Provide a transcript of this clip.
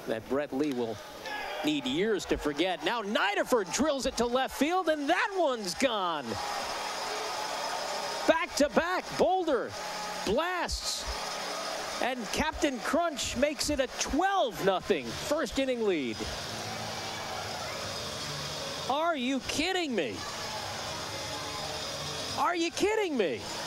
that Brett Lee will need years to forget. Now Nidiffer drills it to left field, and that one's gone. Back-to-back Boulder blasts, and Captain Crunch makes it a 12-0 first inning lead. Are you kidding me? Are you kidding me?